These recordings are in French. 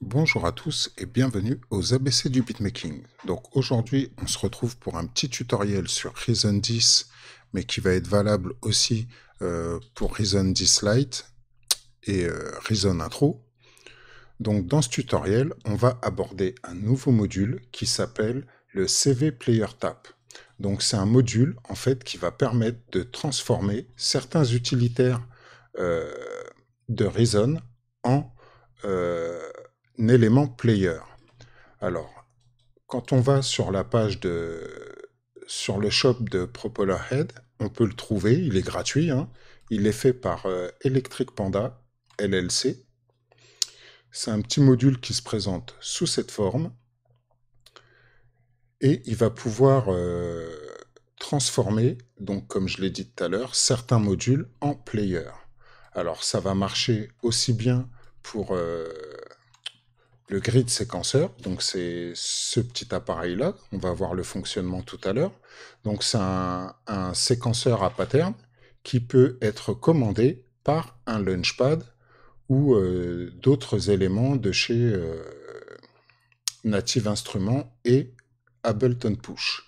Bonjour à tous et bienvenue aux ABC du beatmaking. Donc aujourd'hui, on se retrouve pour un petit tutoriel sur Reason 10, mais qui va être valable aussi pour Reason 10 Lite et Reason Intro. Donc dans ce tutoriel, on va aborder un nouveau module qui s'appelle le CV Player Tap. Donc c'est un module en fait qui va permettre de transformer certains utilitaires de Reason en un élément player. Alors, quand on va sur la page sur le shop de Propellerhead, on peut le trouver, il est gratuit, hein. Il est fait par Electric Panda LLC. C'est un petit module qui se présente sous cette forme et il va pouvoir transformer, donc comme je l'ai dit tout à l'heure, certains modules en player. Alors ça va marcher aussi bien pour le grid séquenceur, donc c'est ce petit appareil-là, on va voir le fonctionnement tout à l'heure. Donc c'est un séquenceur à pattern qui peut être commandé par un launchpad ou d'autres éléments de chez Native Instruments et Ableton Push.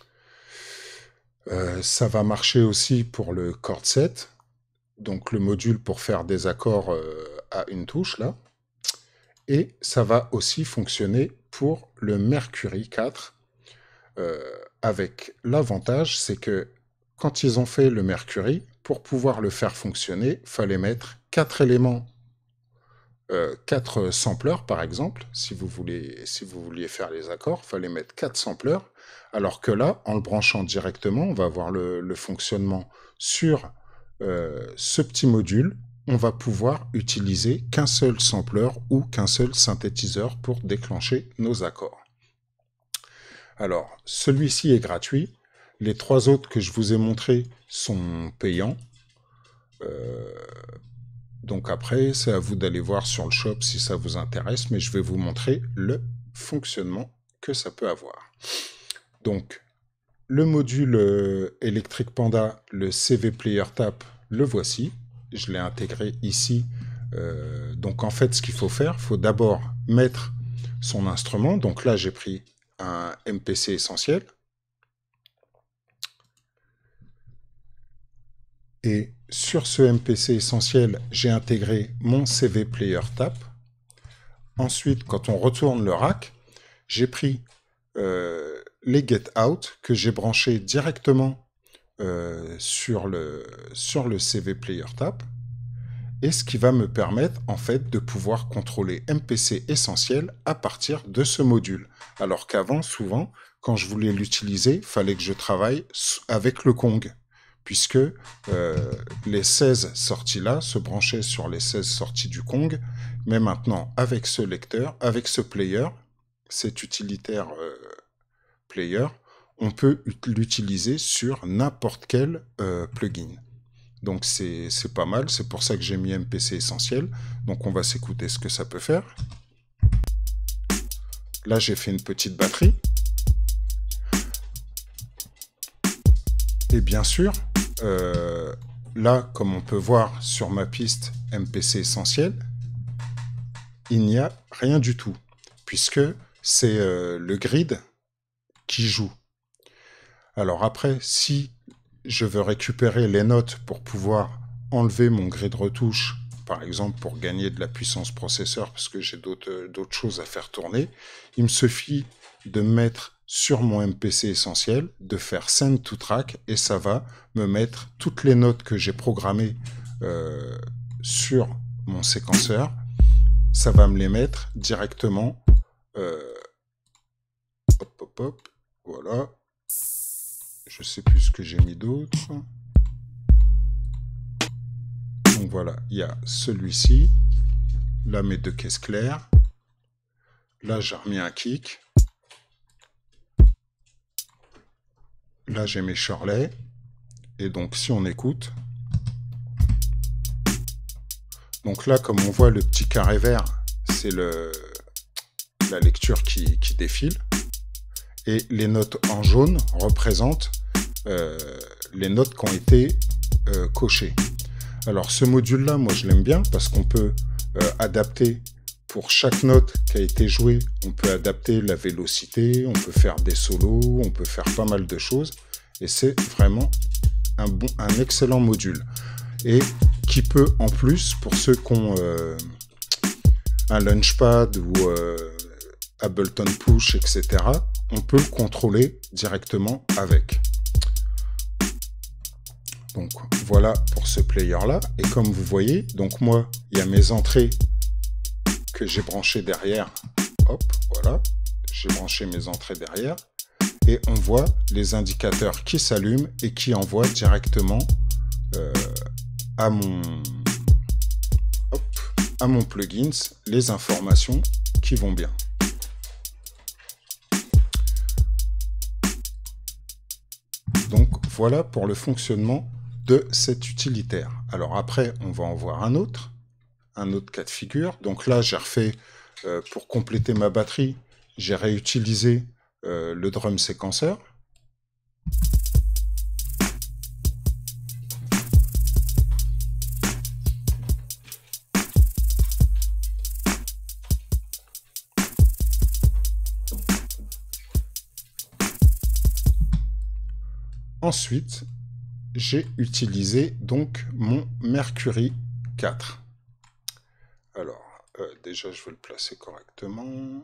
Ça va marcher aussi pour le chord set, donc le module pour faire des accords à une touche là. Et ça va aussi fonctionner pour le Mercury 4, avec l'avantage, c'est que quand ils ont fait le Mercury, pour pouvoir le faire fonctionner, il fallait mettre 4 éléments, 4 sampleurs par exemple, si vous vouliez faire les accords, il fallait mettre 4 sampleurs, alors que là, en le branchant directement, on va voir le fonctionnement sur ce petit module. On va pouvoir utiliser qu'un seul sampler ou qu'un seul synthétiseur pour déclencher nos accords. Alors, celui-ci est gratuit. Les 3 autres que je vous ai montrés sont payants. Donc après, c'est à vous d'aller voir sur le shop si ça vous intéresse, mais je vais vous montrer le fonctionnement que ça peut avoir. Donc, le module Electric Panda, le CV Player Tap, le voici. Je l'ai intégré ici. Donc en fait, ce qu'il faut faire, il faut d'abord mettre son instrument. Donc là, j'ai pris un MPC essentiel. Et sur ce MPC essentiel, j'ai intégré mon CV Player Tap. Ensuite, quand on retourne le rack, j'ai pris les Get Out que j'ai branchés directement sur le CV Player Tap, et ce qui va me permettre en fait de pouvoir contrôler MPC essentiel à partir de ce module. Alors qu'avant, souvent, quand je voulais l'utiliser, il fallait que je travaille avec le Kong, puisque les 16 sorties là se branchaient sur les 16 sorties du Kong, mais maintenant avec ce lecteur, avec ce player, cet utilitaire player, on peut l'utiliser sur n'importe quel plugin. Donc c'est pas mal, c'est pour ça que j'ai mis MPC essentiel. Donc on va s'écouter ce que ça peut faire. Là j'ai fait une petite batterie. Et bien sûr, là comme on peut voir sur ma piste MPC essentiel, il n'y a rien du tout, puisque c'est le grid qui joue. Alors après, si je veux récupérer les notes pour pouvoir enlever mon grid retouche, par exemple pour gagner de la puissance processeur, parce que j'ai d'autres choses à faire tourner, il me suffit de mettre sur mon MPC essentiel, de faire Send to Track, et ça va me mettre toutes les notes que j'ai programmées sur mon séquenceur. Ça va me les mettre directement. Hop, hop, hop, voilà. Je sais plus ce que j'ai mis d'autre. Donc voilà, il y a celui-ci. Là, mes 2 caisses claires. Là, j'ai remis un kick. Là, j'ai mes Shirley. Et donc, si on écoute. Donc là, comme on voit le petit carré vert, c'est la lecture qui défile. Et les notes en jaune représentent les notes qui ont été cochées. Alors ce module-là, moi je l'aime bien parce qu'on peut adapter pour chaque note qui a été jouée, on peut adapter la vélocité, on peut faire des solos, on peut faire pas mal de choses. Et c'est vraiment un excellent module. Et qui peut, en plus, pour ceux qui ont un Launchpad ou Ableton Push, etc., on peut le contrôler directement avec. Donc voilà pour ce player-là. Et comme vous voyez, donc moi, il y a mes entrées que j'ai branchées derrière. Hop, voilà. J'ai branché mes entrées derrière. Et on voit les indicateurs qui s'allument et qui envoient directement à mon plugins les informations qui vont bien. Donc voilà pour le fonctionnement de cet utilitaire. Alors après, on va en voir un autre cas de figure. Donc là, j'ai refait, pour compléter ma batterie, j'ai réutilisé le drum séquenceur. Ensuite, j'ai utilisé donc mon Mercury 4. Alors, déjà, je vais le placer correctement.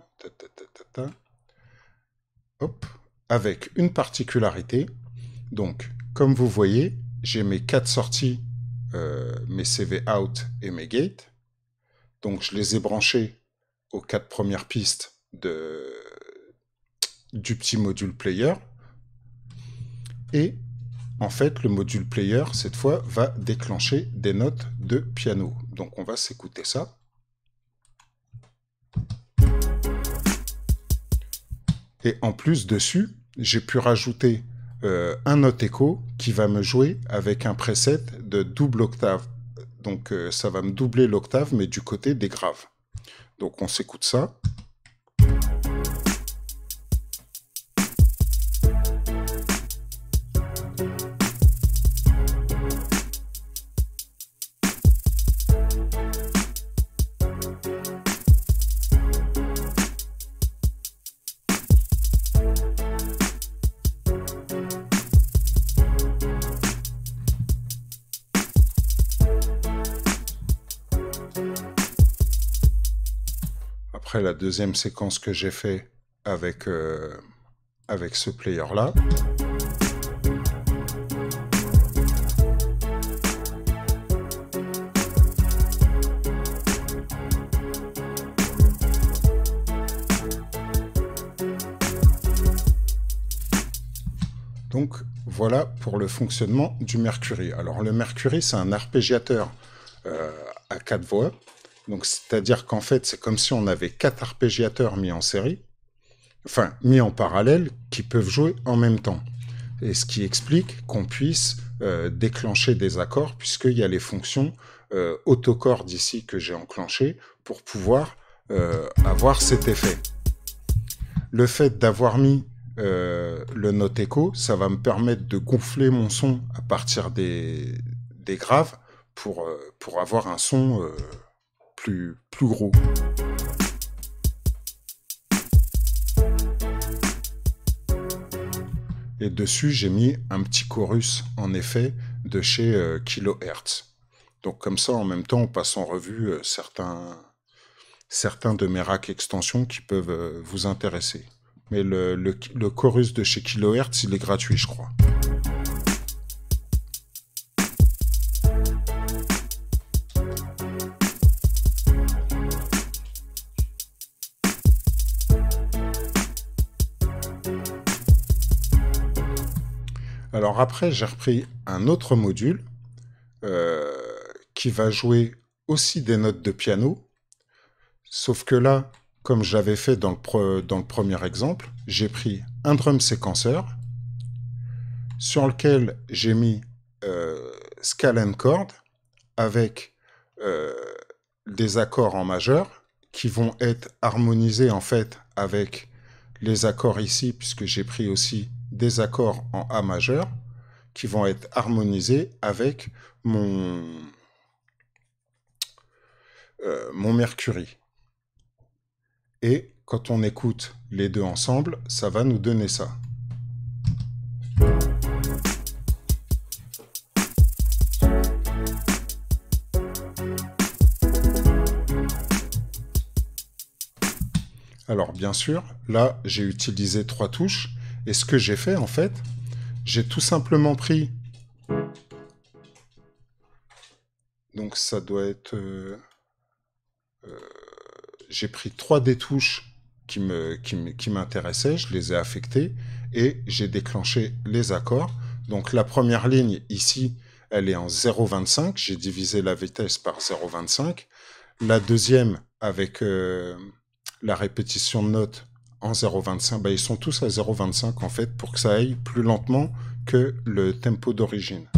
Hop, avec une particularité. Donc, comme vous voyez, j'ai mes 4 sorties, mes CV out et mes gates. Donc, je les ai branchés aux 4 premières pistes du petit module player. Et en fait, le module player, cette fois, va déclencher des notes de piano. Donc, on va s'écouter ça. Et en plus, dessus, j'ai pu rajouter un note écho qui va me jouer avec un preset de double octave. Donc, ça va me doubler l'octave, mais du côté des graves. Donc, on s'écoute ça. Après la deuxième séquence que j'ai fait avec ce player-là. Donc voilà pour le fonctionnement du Mercury. Alors le Mercury, c'est un arpégiateur à 4 voix. Donc c'est-à-dire qu'en fait, c'est comme si on avait 4 arpégiateurs mis en série, enfin mis en parallèle, qui peuvent jouer en même temps. Et ce qui explique qu'on puisse déclencher des accords, puisqu'il y a les fonctions autocordes ici que j'ai enclenchées pour pouvoir avoir cet effet. Le fait d'avoir mis le note écho, ça va me permettre de gonfler mon son à partir des graves pour avoir un son plus gros. Et dessus, j'ai mis un petit chorus, en effet, de chez Kilohertz. Donc comme ça, en même temps, on passe en revue certains de mes racks extensions qui peuvent vous intéresser. Mais le chorus de chez Kilohertz, il est gratuit, je crois. Alors après, j'ai repris un autre module qui va jouer aussi des notes de piano, sauf que là, comme j'avais fait dans le premier exemple, j'ai pris un drum séquenceur sur lequel j'ai mis scale and chord avec des accords en majeur qui vont être harmonisés en fait avec les accords ici, puisque j'ai pris aussi des accords en A majeur qui vont être harmonisés avec mon Mercury. Et quand on écoute les deux ensemble, ça va nous donner ça. Alors bien sûr, là j'ai utilisé 3 touches, et ce que j'ai fait en fait, j'ai tout simplement pris, donc ça doit être, j'ai pris 3 des touches qui m'intéressaient, je les ai affectées, et j'ai déclenché les accords. Donc la première ligne ici, elle est en 0,25, j'ai divisé la vitesse par 0,25. La deuxième avec la répétition de notes en 0,25, bah, ils sont tous à 0,25 en fait, pour que ça aille plus lentement que le tempo d'origine.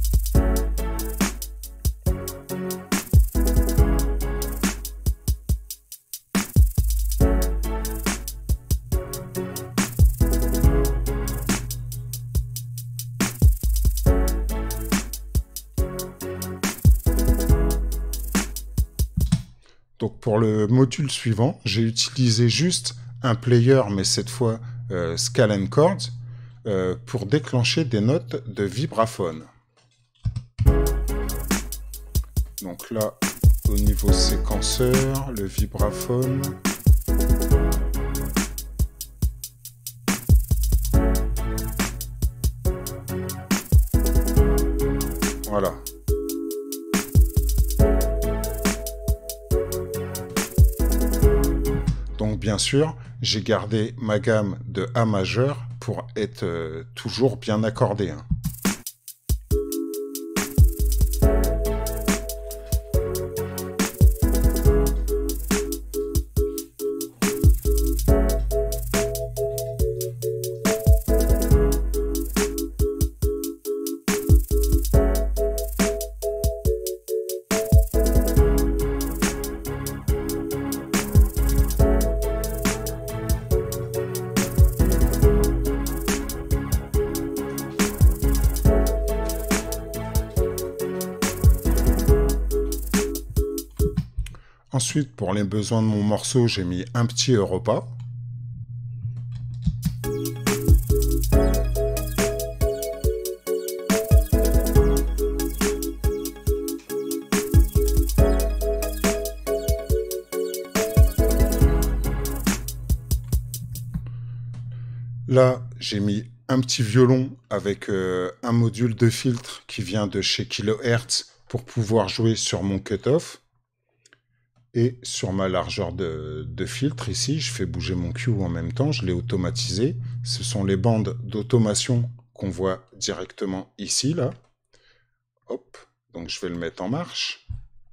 Donc pour le module suivant, j'ai utilisé juste un player, mais cette fois Scale & Chords, pour déclencher des notes de vibraphone. Donc là, au niveau séquenceur, le vibraphone. Voilà. Donc bien sûr, j'ai gardé ma gamme de A majeur pour être toujours bien accordé. Hein. Ensuite, pour les besoins de mon morceau, j'ai mis un petit Europa. Là, j'ai mis un petit violon avec un module de filtre qui vient de chez Kilohertz pour pouvoir jouer sur mon cutoff. Et sur ma largeur de filtre, ici, je fais bouger mon Q en même temps, je l'ai automatisé. Ce sont les bandes d'automation qu'on voit directement ici, là. Hop, donc je vais le mettre en marche.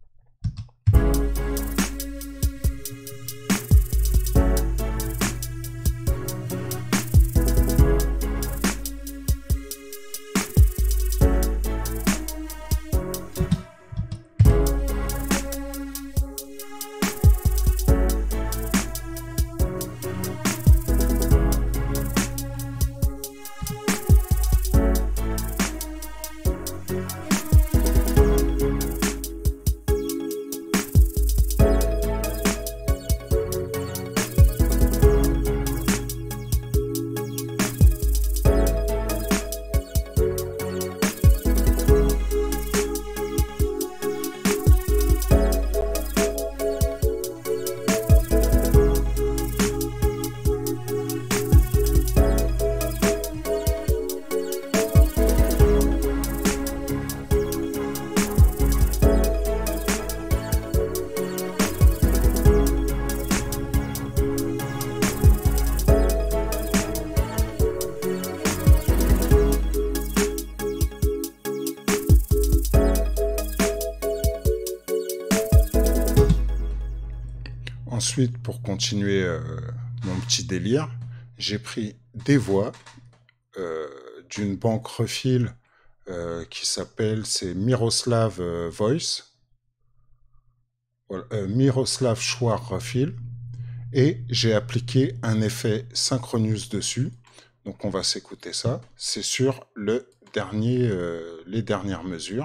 Ensuite, pour continuer mon petit délire, j'ai pris des voix d'une banque Refil qui s'appelle, c'est Miroslav Voice, voilà, Miroslav Choir Refil, et j'ai appliqué un effet Synchronous dessus. Donc on va s'écouter ça. C'est sur le dernier, les dernières mesures.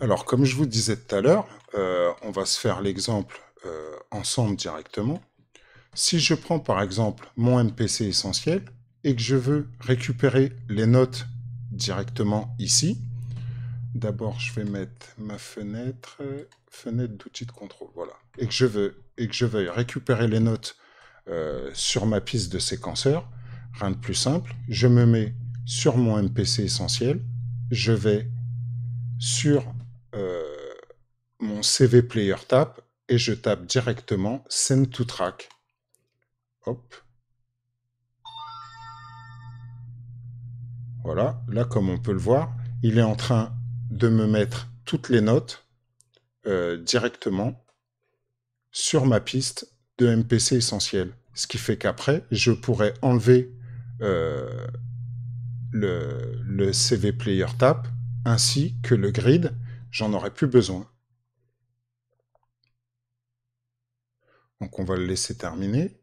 Alors, comme je vous disais tout à l'heure, on va se faire l'exemple ensemble directement. Si je prends par exemple mon MPC essentiel et que je veux récupérer les notes directement ici, d'abord je vais mettre ma fenêtre d'outil de contrôle, voilà, et que je veuille récupérer les notes sur ma piste de séquenceur, rien de plus simple, je me mets sur mon MPC essentiel, je vais sur mon CV Player Tap et je tape directement Send to Track. Hop. Voilà, là comme on peut le voir, il est en train de me mettre toutes les notes directement sur ma piste de MPC essentiel. Ce qui fait qu'après, je pourrais enlever le CV Player Tap ainsi que le grid, j'en aurais plus besoin. Donc on va le laisser terminer.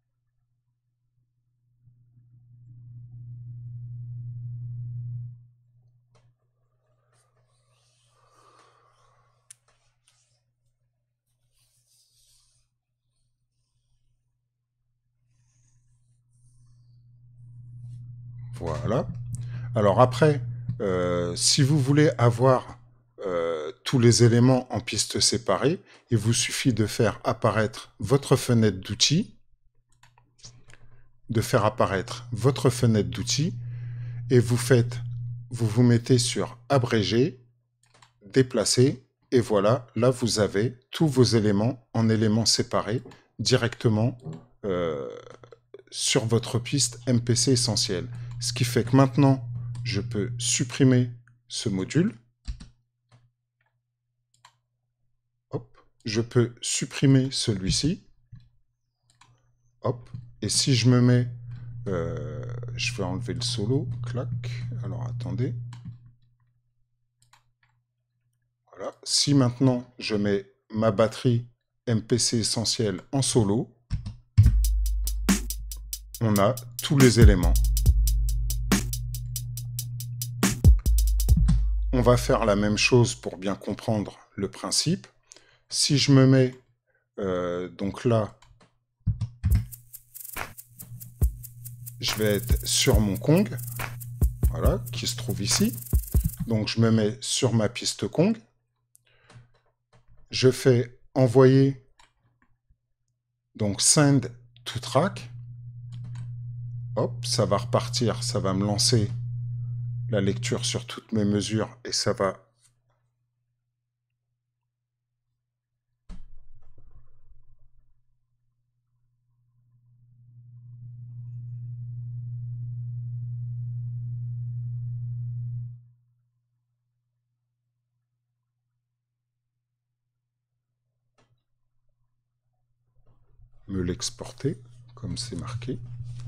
Voilà. Alors après, si vous voulez avoir tous les éléments en piste séparée, il vous suffit de faire apparaître votre fenêtre d'outils, et vous vous mettez sur abrégé, déplacer, et voilà, là vous avez tous vos éléments en éléments séparés directement sur votre piste MPC essentiel. Ce qui fait que maintenant, je peux supprimer ce module. Hop. Je peux supprimer celui-ci. Hop. Et si je me mets... je vais enlever le solo. Clac. Alors, attendez. Voilà. Si maintenant, je mets ma batterie MPC essentiel en solo, on a tous les éléments. On va faire la même chose pour bien comprendre le principe. Si je me mets donc là, je vais être sur mon Kong, voilà, qui se trouve ici. Donc je me mets sur ma piste Kong. Je fais envoyer donc send to track. Hop, ça va repartir, ça va me lancer la lecture sur toutes mes mesures et ça va me l'exporter comme c'est marqué.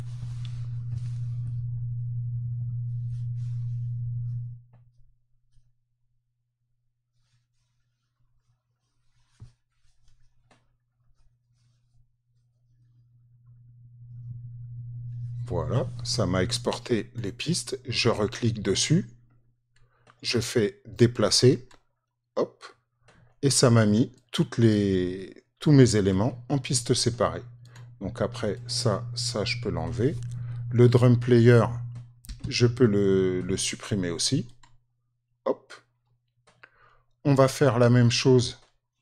Voilà, ça m'a exporté les pistes. Je reclique dessus. Je fais déplacer. Hop. Et ça m'a mis tous mes éléments en pistes séparées. Donc après, ça je peux l'enlever. Le drum player, je peux le supprimer aussi. Hop. On va faire la même chose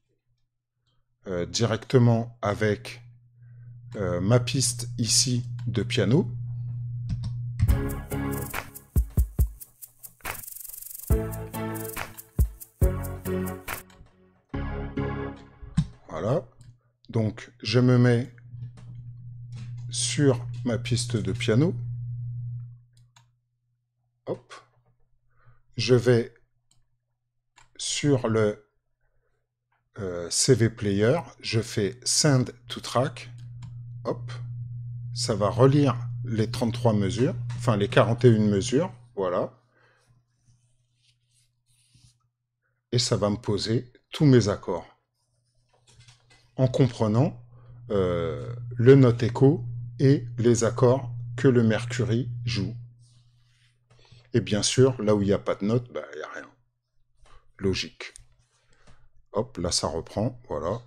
directement avec ma piste ici de piano. Voilà. Donc je me mets sur ma piste de piano. Hop. Je vais sur le CV Player, je fais Send to Track. Hop. Ça va relire les 33 mesures, enfin les 41 mesures, voilà. Et ça va me poser tous mes accords. En comprenant le note écho et les accords que le Mercury joue. Et bien sûr, là où il n'y a pas de note, bah, il n'y a rien. Logique. Hop, là ça reprend, voilà.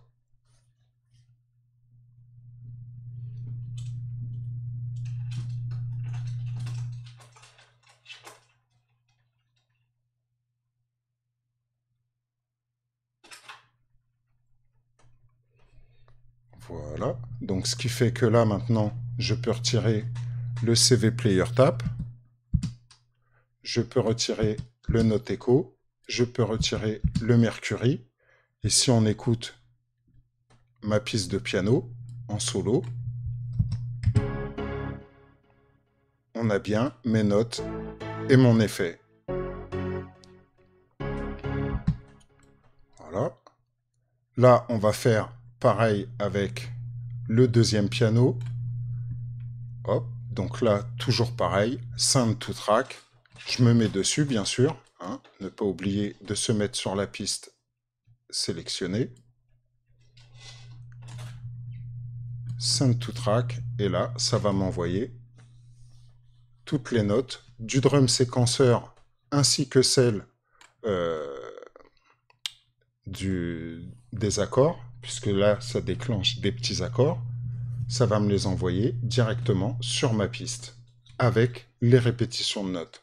Voilà, donc ce qui fait que là maintenant, je peux retirer le CV Player Tap, je peux retirer le Note Echo, je peux retirer le Mercury, et si on écoute ma piste de piano en solo, on a bien mes notes et mon effet. Voilà. Là, on va faire pareil avec le deuxième piano. Hop, donc là, toujours pareil, Send to Track. Je me mets dessus, bien sûr. Hein, ne pas oublier de se mettre sur la piste sélectionnée. Send to Track. Et là, ça va m'envoyer toutes les notes du drum séquenceur ainsi que celles des accords, puisque là, ça déclenche des petits accords. Ça va me les envoyer directement sur ma piste, avec les répétitions de notes.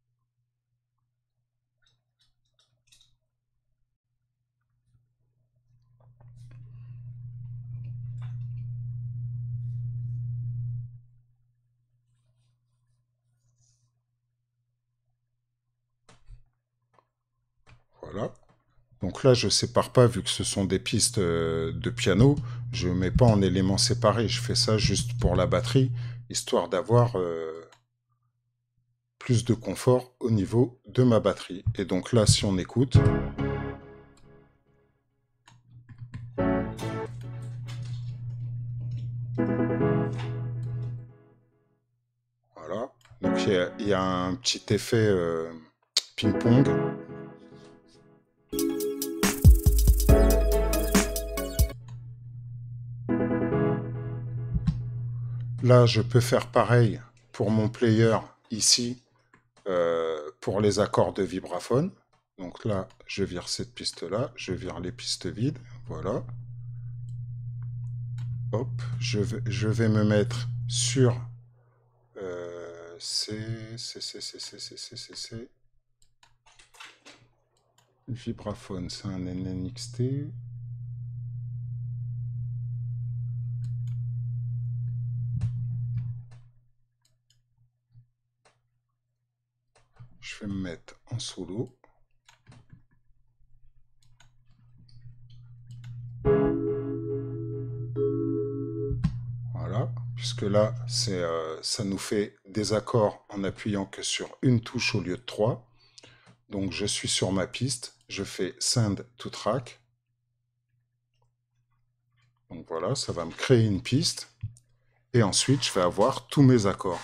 Voilà. Donc là, je ne sépare pas, vu que ce sont des pistes de piano, je ne mets pas en éléments séparés. Je fais ça juste pour la batterie, histoire d'avoir plus de confort au niveau de ma batterie. Et donc là, si on écoute... Voilà. Donc il y a un petit effet ping-pong. Là, je peux faire pareil pour mon player ici, pour les accords de vibraphone. Donc là, je vire cette piste-là, je vire les pistes vides, voilà. Hop, je vais me mettre sur C. Vibraphone, c'est un NNXT. Je vais me mettre en solo. Voilà, puisque là, ça nous fait des accords en appuyant que sur une touche au lieu de 3. Donc je suis sur ma piste, je fais Send to Track. Donc voilà, ça va me créer une piste. Et ensuite, je vais avoir tous mes accords.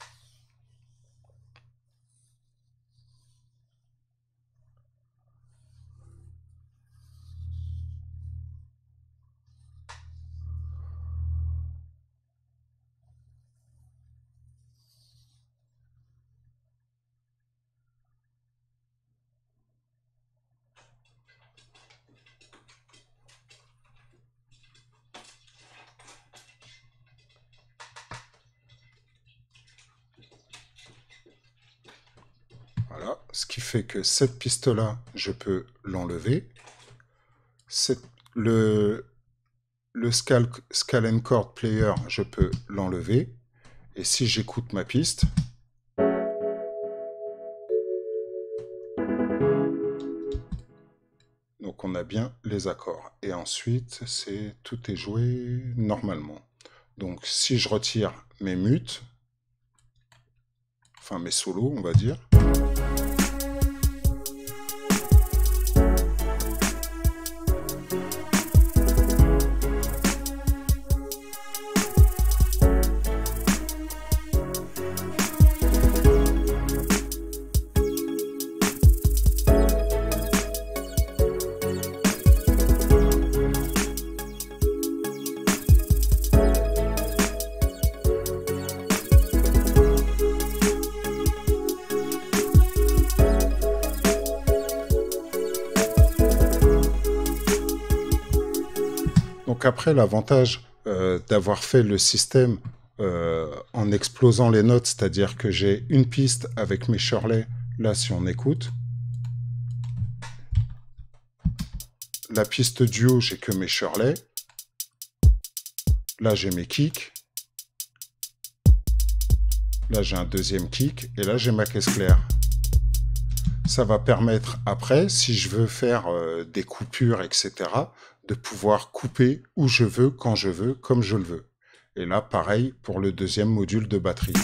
Voilà, ce qui fait que cette piste-là, je peux l'enlever. Le Scale and Chord Player, je peux l'enlever. Et si j'écoute ma piste, donc on a bien les accords. Et ensuite, tout est joué normalement. Donc si je retire mes mutes, enfin mes solos, on va dire, Donc après, l'avantage d'avoir fait le système en explosant les notes, c'est-à-dire que j'ai une piste avec mes Shirley, là si on écoute, la piste duo, j'ai que mes Shirley, là j'ai mes kicks, là j'ai un deuxième kick, et là j'ai ma caisse claire. Ça va permettre après, si je veux faire des coupures, etc., de pouvoir couper où je veux, quand je veux, comme je le veux. Et là, pareil pour le deuxième module de batterie.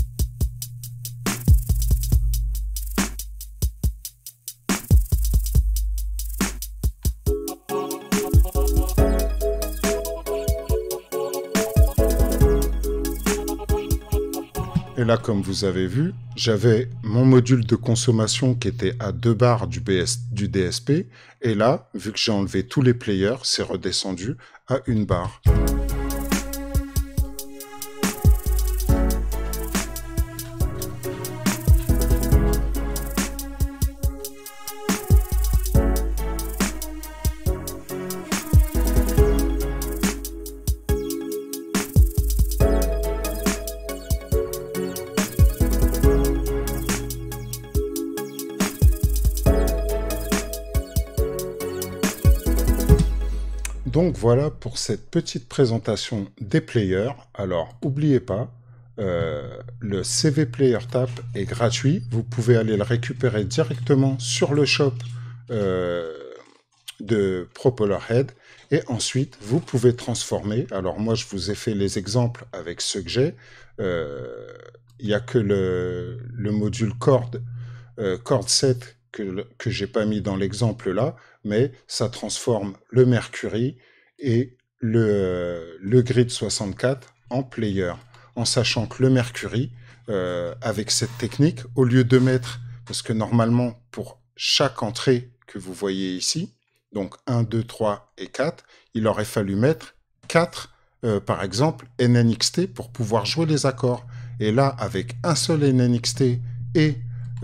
Et là, comme vous avez vu, j'avais mon module de consommation qui était à 2 bars du DSP. Et là, vu que j'ai enlevé tous les players, c'est redescendu à 1 barre. Donc voilà pour cette petite présentation des players. Alors, n'oubliez pas, le CV Player Tap est gratuit. Vous pouvez aller le récupérer directement sur le shop de Propellerhead. Et ensuite, vous pouvez transformer. Alors moi, je vous ai fait les exemples avec ceux que j'ai. Il n'y a que le module Chord 7 que j'ai pas mis dans l'exemple là, mais ça transforme le Mercury et le Grid 64 en player, en sachant que le Mercury, avec cette technique, au lieu de mettre, parce que normalement, pour chaque entrée que vous voyez ici, donc 1, 2, 3 et 4, il aurait fallu mettre 4, par exemple, NNXT pour pouvoir jouer les accords. Et là, avec un seul NNXT et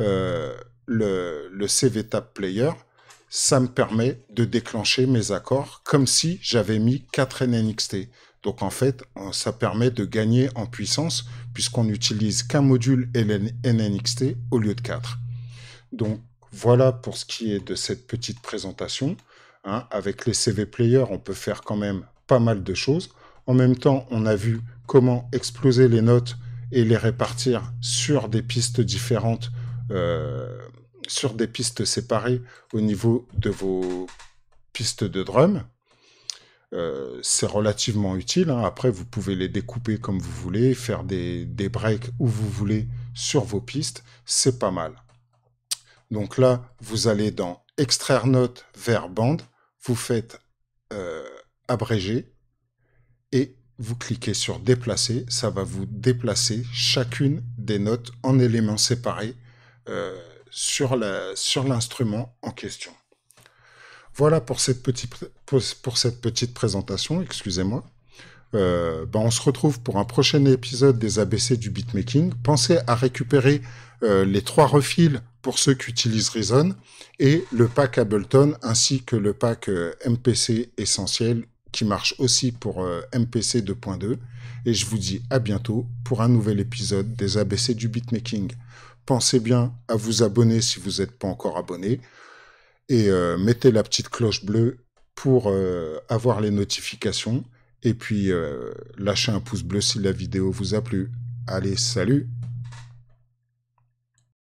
le CV Tap Player, ça me permet de déclencher mes accords comme si j'avais mis 4 NNXT. Donc en fait, ça permet de gagner en puissance puisqu'on n'utilise qu'un module NNXT au lieu de 4. Donc voilà pour ce qui est de cette petite présentation. Hein. Avec les CV Player, on peut faire quand même pas mal de choses. En même temps, on a vu comment exploser les notes et les répartir sur des pistes différentes, sur des pistes séparées au niveau de vos pistes de drum. C'est relativement utile. Hein. Après, vous pouvez les découper comme vous voulez, faire des breaks où vous voulez sur vos pistes. C'est pas mal. Donc là, vous allez dans extraire note vers bande, vous faites abréger et vous cliquez sur déplacer. Ça va vous déplacer chacune des notes en éléments séparés sur l'instrument en question. Voilà pour cette petite présentation, excusez-moi. On se retrouve pour un prochain épisode des ABC du beatmaking. Pensez à récupérer les 3 refils pour ceux qui utilisent Reason et le pack Ableton ainsi que le pack MPC essentiel qui marche aussi pour MPC 2.2. Et je vous dis à bientôt pour un nouvel épisode des ABC du beatmaking. Pensez bien à vous abonner si vous n'êtes pas encore abonné. Et mettez la petite cloche bleue pour avoir les notifications. Et puis, lâchez un pouce bleu si la vidéo vous a plu. Allez, salut!